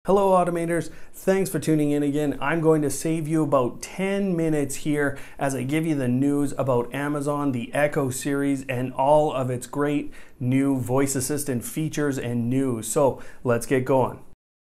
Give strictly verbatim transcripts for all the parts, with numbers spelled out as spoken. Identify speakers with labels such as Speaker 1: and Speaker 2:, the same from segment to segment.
Speaker 1: Hello automators, thanks for tuning in again. I'm going to save you about ten minutes here as I give you the news about Amazon, the Echo series, and all of its great new voice assistant features and news. So let's get going.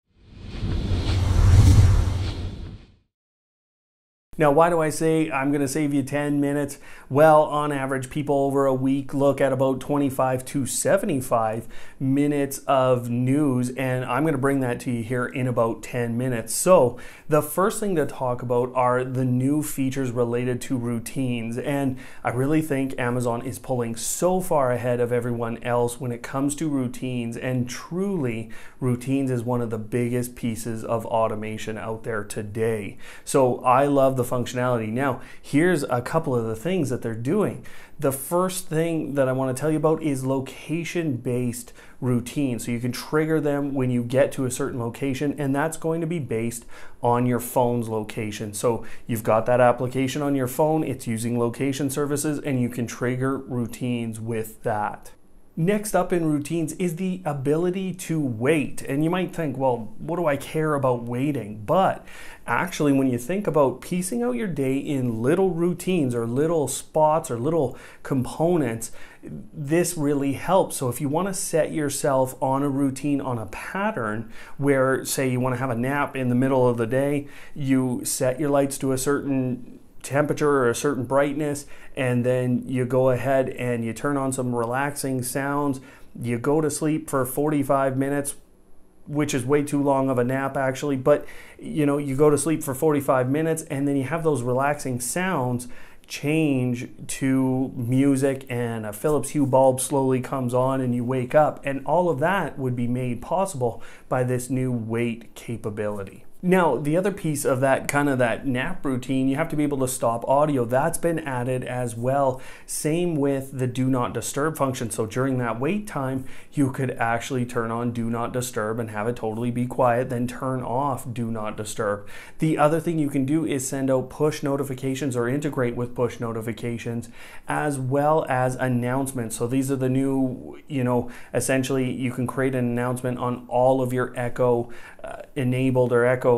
Speaker 1: Now, why do I say I'm going to save you ten minutes? Well, on average, people over a week look at about twenty-five to seventy-five minutes of news, and I'm going to bring that to you here in about ten minutes. So the first thing to talk about are the new features related to routines, and I really think Amazon is pulling so far ahead of everyone else when it comes to routines, and truly, routines is one of the biggest pieces of automation out there today. So I love the functionality. Now, here's a couple of the things that they're doing. The first thing that I want to tell you about is location-based routines. So you can trigger them when you get to a certain location, and that's going to be based on your phone's location. So you've got that application on your phone, it's using location services, and you can trigger routines with that. Next up in routines is the ability to wait. And you might think, well, what do I care about waiting? But actually, when you think about piecing out your day in little routines or little spots or little components, this really helps. So if you want to set yourself on a routine, on a pattern where, say, you want to have a nap in the middle of the day, you set your lights to a certain temperature or a certain brightness, and then you go ahead and you turn on some relaxing sounds. You go to sleep for forty-five minutes, which is way too long of a nap actually, but you know, you go to sleep for forty-five minutes and then you have those relaxing sounds change to music, and a Philips Hue bulb slowly comes on and you wake up, and all of that would be made possible by this new wait capability. Now, the other piece of that kind of that nap routine, you have to be able to stop audio. That's been added as well. Same with the do not disturb function. So during that wait time, you could actually turn on do not disturb and have it totally be quiet, then turn off do not disturb. The other thing you can do is send out push notifications or integrate with push notifications, as well as announcements. So these are the new, you know, essentially you can create an announcement on all of your Echo uh, enabled or Echo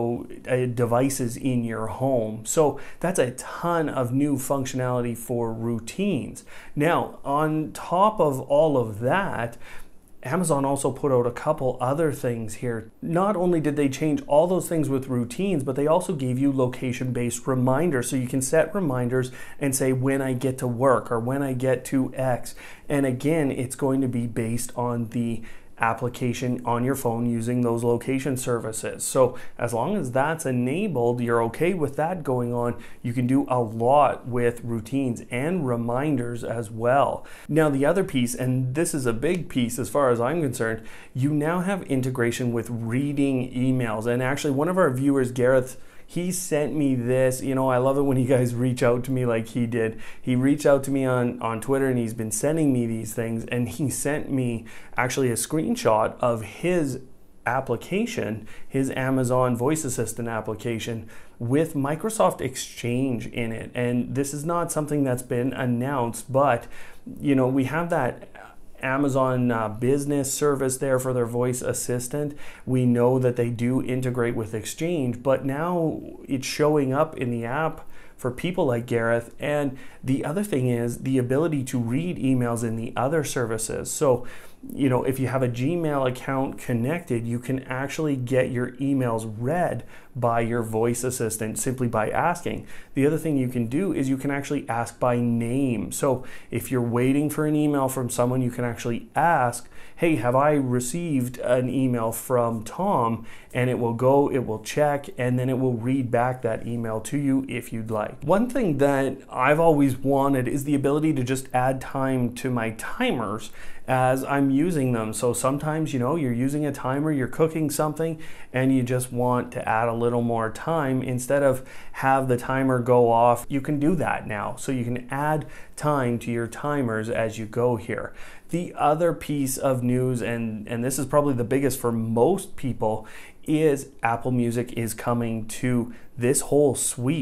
Speaker 1: devices in your home. So that's a ton of new functionality for routines. Now, on top of all of that, Amazon also put out a couple other things here. Not only did they change all those things with routines, but they also gave you location-based reminders. So you can set reminders and say when I get to work or when I get to X. And again, it's going to be based on the application on your phone using those location services. So as long as that's enabled, you're okay with that going on, you can do a lot with routines and reminders as well. Now the other piece, and this is a big piece as far as I'm concerned, you now have integration with reading emails. And actually one of our viewers, Gareth, he sent me this. You know, I love it when you guys reach out to me like he did. He reached out to me on, on Twitter, and he's been sending me these things, and he sent me actually a screenshot of his application, his Amazon voice assistant application with Microsoft Exchange in it. And this is not something that's been announced, but you know, we have that Amazon uh, business service there for their voice assistant. We know that they do integrate with Exchange, but now it's showing up in the app for people like Gareth. And the other thing is the ability to read emails in the other services. So, you know, if you have a Gmail account connected, you can actually get your emails read by your voice assistant simply by asking. The other thing you can do is you can actually ask by name. So if you're waiting for an email from someone, you can actually ask, hey, have I received an email from Tom? And it will go, it will check, and then it will read back that email to you if you'd like. One thing that I've always wanted is the ability to just add time to my timers as I'm using them. So sometimes, you know, you're using a timer, you're cooking something, and you just want to add a little more time. Instead of have the timer go off, you can do that now. So you can add time to your timers as you go here. The other piece of news, and, and this is probably the biggest for most people, is Apple Music is coming to this whole suite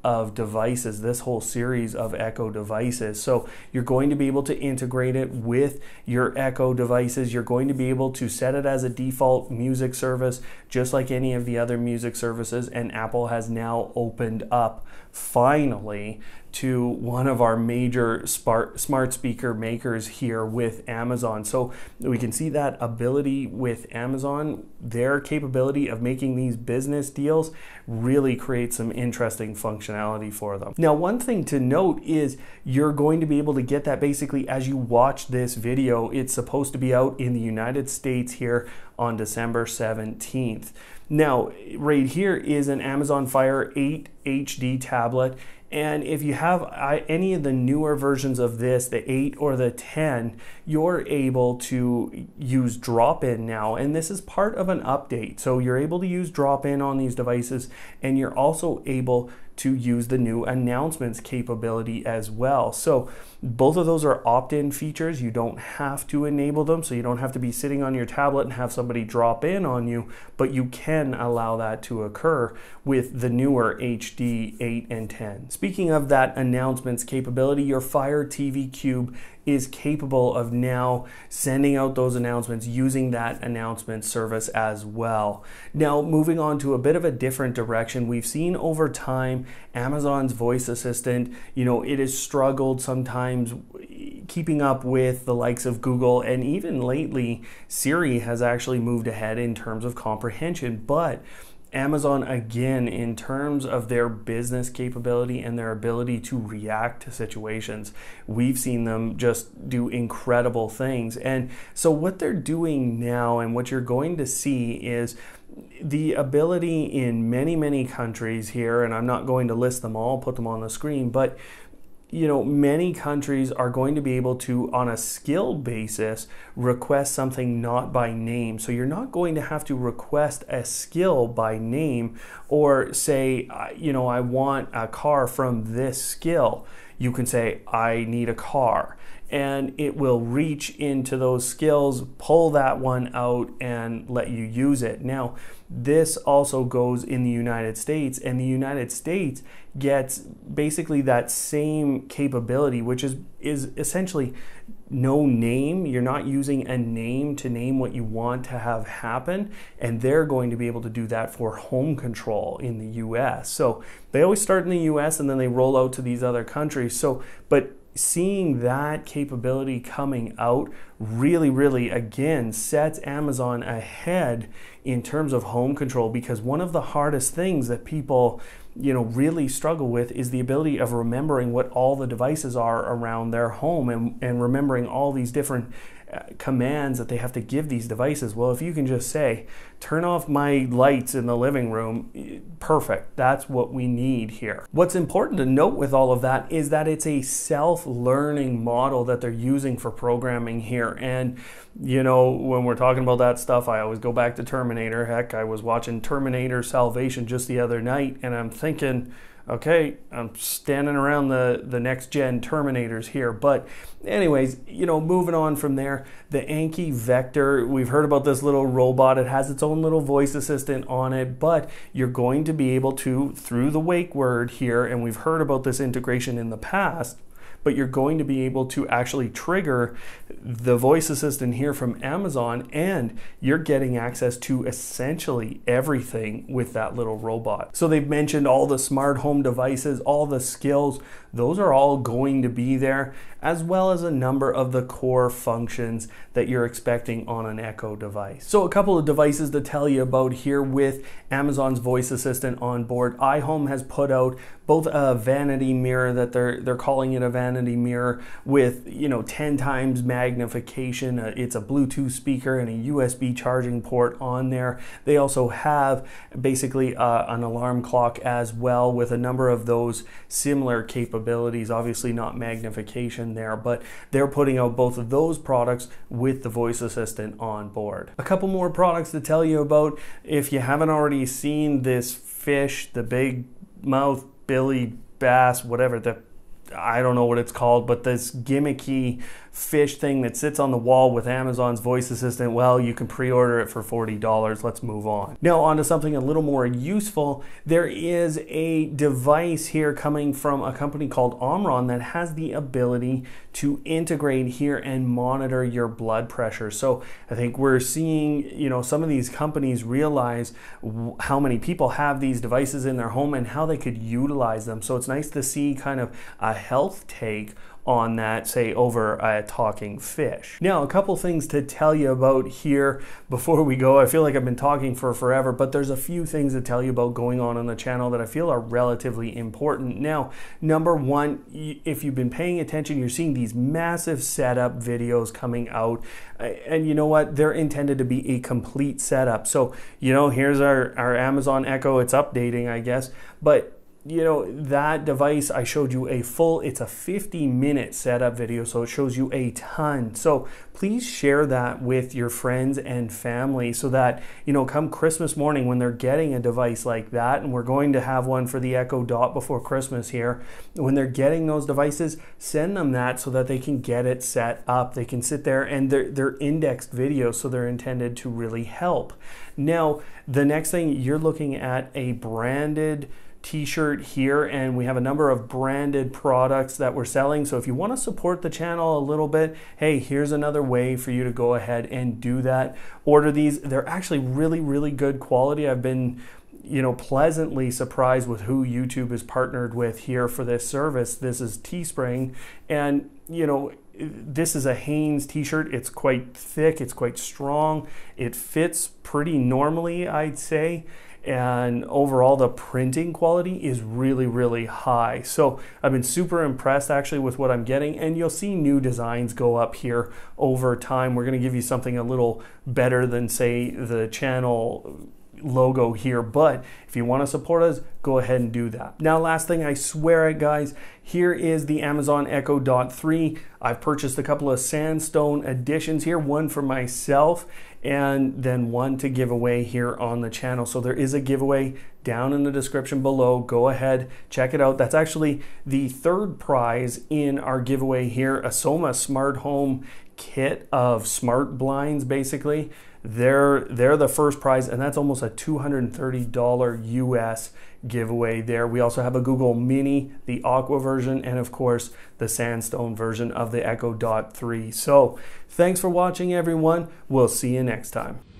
Speaker 1: of devices, this whole series of Echo devices. So you're going to be able to integrate it with your Echo devices. You're going to be able to set it as a default music service, just like any of the other music services. And Apple has now opened up, finally, to one of our major smart, smart speaker makers here with Amazon. So we can see that ability with Amazon, their capability of making these business deals really creates some interesting functionality for them. Now, one thing to note is you're going to be able to get that basically as you watch this video. It's supposed to be out in the United States here on December seventeenth. Now, right here is an Amazon Fire eight H D tablet. And if you have any of the newer versions of this, the eight or the ten, you're able to use drop-in now. And this is part of an update. So you're able to use drop-in on these devices, and you're also able to use the new announcements capability as well. So both of those are opt-in features. You don't have to enable them, so you don't have to be sitting on your tablet and have somebody drop in on you, but you can allow that to occur with the newer H D eight and ten. Speaking of that announcements capability, your Fire T V Cube is capable of now sending out those announcements using that announcement service as well. Now, moving on to a bit of a different direction, we've seen over time Amazon's voice assistant, you know, it has struggled sometimes keeping up with the likes of Google, and even lately Siri has actually moved ahead in terms of comprehension. But Amazon, again, in terms of their business capability and their ability to react to situations, we've seen them just do incredible things. And so what they're doing now, and what you're going to see, is the ability in many, many countries here, and I'm not going to list them all, put them on the screen, but you know, many countries are going to be able to, on a skill basis, request something not by name. So you're not going to have to request a skill by name or say, you know, I want a car from this skill. You can say, I need a car. And it will reach into those skills, pull that one out, and let you use it. Now, this also goes in the United States, and the United States gets basically that same capability, which is, is essentially no name. You're not using a name to name what you want to have happen, and they're going to be able to do that for home control in the U S. So they always start in the U S and then they roll out to these other countries. So, but seeing that capability coming out really, really, again, sets Amazon ahead in terms of home control, because one of the hardest things that people, you know, really struggle with is the ability of remembering what all the devices are around their home, and, and remembering all these different uh, commands that they have to give these devices. Well, if you can just say, turn off my lights in the living room, perfect. That's what we need here. What's important to note with all of that is that it's a self-learning model that they're using for programming here. And, you know, when we're talking about that stuff, I always go back to Terminator. Heck, I was watching Terminator Salvation just the other night, and I'm thinking, okay, I'm standing around the, the next gen Terminators here. But anyways, you know, moving on from there, the Anki Vector, we've heard about this little robot. It has its own little voice assistant on it, but you're going to be able to, through the wake word here, and we've heard about this integration in the past, but you're going to be able to actually trigger the voice assistant here from Amazon, and you're getting access to essentially everything with that little robot. So they've mentioned all the smart home devices, all the skills, those are all going to be there, as well as a number of the core functions that you're expecting on an Echo device. So a couple of devices to tell you about here with Amazon's voice assistant on board. iHome has put out both a vanity mirror that they're they're calling it a vanity mirror with, you know, ten times magnification. Uh, it's a Bluetooth speaker and a U S B charging port on there. They also have basically uh, an alarm clock as well, with a number of those similar capabilities. Obviously not magnification there, but they're putting out both of those products with the voice assistant on board. A couple more products to tell you about. If you haven't already seen this fish, the big mouth Billy bass, whatever, the I don't know what it's called, but this gimmicky fish thing that sits on the wall with Amazon's voice assistant, well, you can pre-order it for forty dollars. Let's move on. Now on to something a little more useful. There is a device here coming from a company called Omron that has the ability to integrate here and monitor your blood pressure. So I think we're seeing, you know, some of these companies realize how many people have these devices in their home and how they could utilize them. So it's nice to see kind of a health take on that, say over a talking fish. Now, a couple things to tell you about here before we go. I feel like I've been talking for forever, but there's a few things to tell you about going on on the channel that I feel are relatively important. Now, number one, if you've been paying attention, you're seeing these massive setup videos coming out, and you know what? They're intended to be a complete setup. So, you know, here's our, our Amazon Echo. It's updating, I guess, but you know, that device, I showed you a full, it's a fifty minute setup video, so it shows you a ton. So please share that with your friends and family so that, you know, come Christmas morning when they're getting a device like that, and we're going to have one for the Echo Dot before Christmas here, when they're getting those devices, send them that so that they can get it set up. They can sit there, and they're, they're indexed videos, so they're intended to really help. Now, the next thing, you're looking at a branded t-shirt here, and we have a number of branded products that we're selling. So if you want to support the channel a little bit, hey, here's another way for you to go ahead and do that. Order these. They're actually really, really good quality. I've been, you know, pleasantly surprised with who YouTube is partnered with here for this service. This is Teespring, and you know, this is a Hanes t-shirt. It's quite thick, it's quite strong, it fits pretty normally, I'd say, and overall the printing quality is really, really high. So I've been super impressed actually with what I'm getting, and you'll see new designs go up here over time. We're going to give you something a little better than, say, the channel logo here, but if you want to support us, go ahead and do that. Now, last thing, I swear it, guys, here is the Amazon Echo Dot three. I've purchased a couple of sandstone editions here, one for myself and then one to give away here on the channel. So there is a giveaway down in the description below. Go ahead, check it out. That's actually the third prize in our giveaway here, a Soma Smart Home kit of smart blinds, basically. They're, they're the first prize, and that's almost a two hundred thirty dollars U S giveaway there. We also have a Google Mini, the Aqua version, and of course the Sandstone version of the Echo Dot three. So thanks for watching, everyone. We'll see you next time.